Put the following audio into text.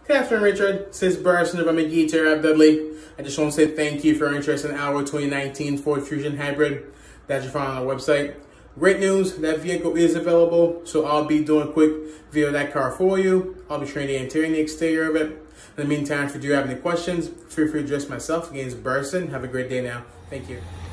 Catherine Richard, says Burson of McGee to Dudley. I just want to say thank you for your interest in our 2019 Ford Fusion Hybrid that you found on our website. Great news, that vehicle is available, so I'll be doing a quick video of that car for you. I'll be showing the interior and the exterior of it. In the meantime, if you do have any questions, feel free to address myself. Again, it's Burson. Have a great day now. Thank you.